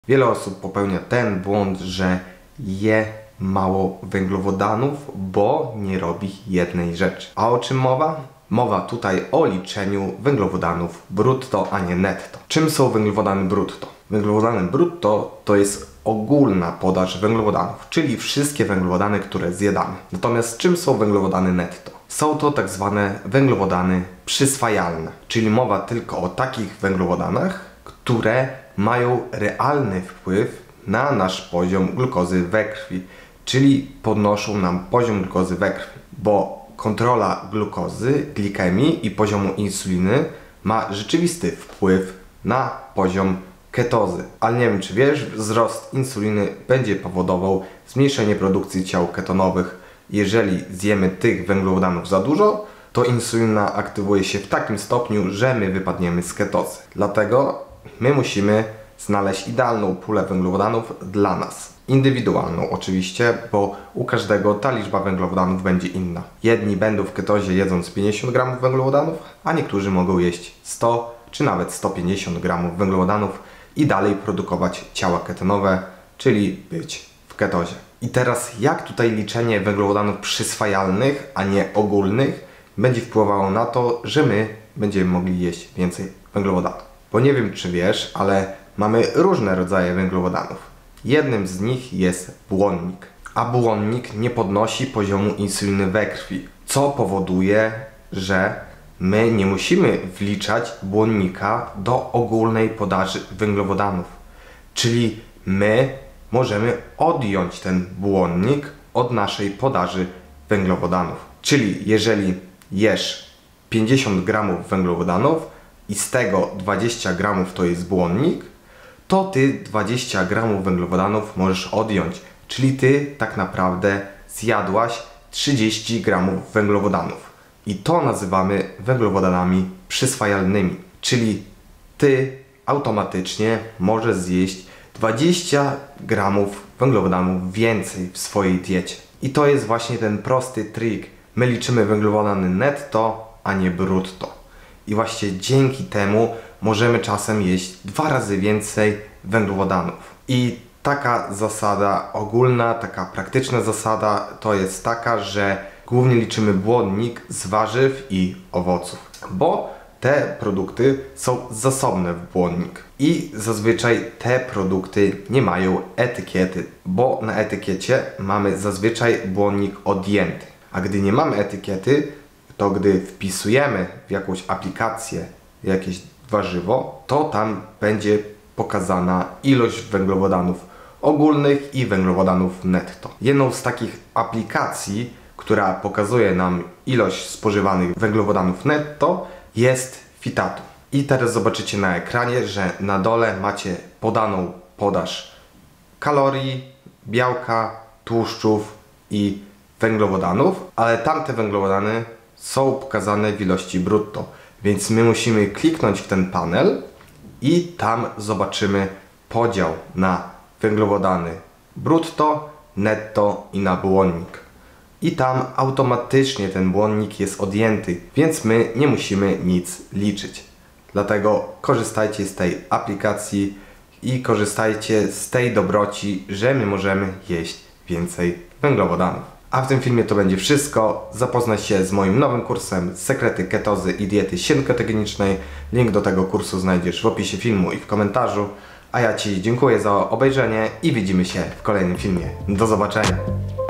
Wiele osób popełnia ten błąd, że je mało węglowodanów, bo nie robi jednej rzeczy. A o czym mowa? Mowa tutaj o liczeniu węglowodanów brutto, a nie netto. Czym są węglowodany brutto? Węglowodany brutto to jest ogólna podaż węglowodanów, czyli wszystkie węglowodany, które zjadamy. Natomiast czym są węglowodany netto? Są to tak zwane węglowodany przyswajalne, czyli mowa tylko o takich węglowodanach, które mają realny wpływ na nasz poziom glukozy we krwi, czyli podnoszą nam poziom glukozy we krwi, bo kontrola glukozy, glikemii i poziomu insuliny ma rzeczywisty wpływ na poziom ketozy. Ale nie wiem, czy wiesz, wzrost insuliny będzie powodował zmniejszenie produkcji ciał ketonowych. Jeżeli zjemy tych węglowodanów za dużo, to insulina aktywuje się w takim stopniu, że my wypadniemy z ketozy. Dlatego my musimy znaleźć idealną pulę węglowodanów dla nas. Indywidualną oczywiście, bo u każdego ta liczba węglowodanów będzie inna. Jedni będą w ketozie jedząc 50 g węglowodanów, a niektórzy mogą jeść 100 czy nawet 150 g węglowodanów i dalej produkować ciała ketonowe, czyli być w ketozie. I teraz jak tutaj liczenie węglowodanów przyswajalnych, a nie ogólnych będzie wpływało na to, że my będziemy mogli jeść więcej węglowodanów. Bo nie wiem, czy wiesz, ale mamy różne rodzaje węglowodanów. Jednym z nich jest błonnik, a błonnik nie podnosi poziomu insuliny we krwi, co powoduje, że my nie musimy wliczać błonnika do ogólnej podaży węglowodanów. Czyli my możemy odjąć ten błonnik od naszej podaży węglowodanów. Czyli jeżeli jesz 50 g węglowodanów i z tego 20 g to jest błonnik, to ty 20 g węglowodanów możesz odjąć. Czyli ty tak naprawdę zjadłaś 30 g węglowodanów. I to nazywamy węglowodanami przyswajalnymi. Czyli ty automatycznie możesz zjeść 20 g węglowodanów więcej w swojej diecie. I to jest właśnie ten prosty trik. My liczymy węglowodany netto, a nie brutto. I właśnie dzięki temu możemy czasem jeść 2 razy więcej węglowodanów. I taka zasada ogólna, taka praktyczna zasada to jest taka, że głównie liczymy błonnik z warzyw i owoców, bo te produkty są zasobne w błonnik. I zazwyczaj te produkty nie mają etykiety, bo na etykiecie mamy zazwyczaj błonnik odjęty. A gdy nie mamy etykiety, to gdy wpisujemy w jakąś aplikację jakieś warzywo, to tam będzie pokazana ilość węglowodanów ogólnych i węglowodanów netto. Jedną z takich aplikacji, która pokazuje nam ilość spożywanych węglowodanów netto, jest Fitatu. I teraz zobaczycie na ekranie, że na dole macie podaną podaż kalorii, białka, tłuszczów i węglowodanów, ale tamte węglowodany są pokazane w ilości brutto. Więc my musimy kliknąć w ten panel i tam zobaczymy podział na węglowodany brutto, netto i na błonnik. I tam automatycznie ten błonnik jest odjęty, więc my nie musimy nic liczyć. Dlatego korzystajcie z tej aplikacji i korzystajcie z tej dobroci, że my możemy jeść więcej węglowodanów. A w tym filmie to będzie wszystko. Zapoznaj się z moim nowym kursem Sekrety ketozy i diety ketogenicznej. Link do tego kursu znajdziesz w opisie filmu i w komentarzu. A ja Ci dziękuję za obejrzenie i widzimy się w kolejnym filmie. Do zobaczenia!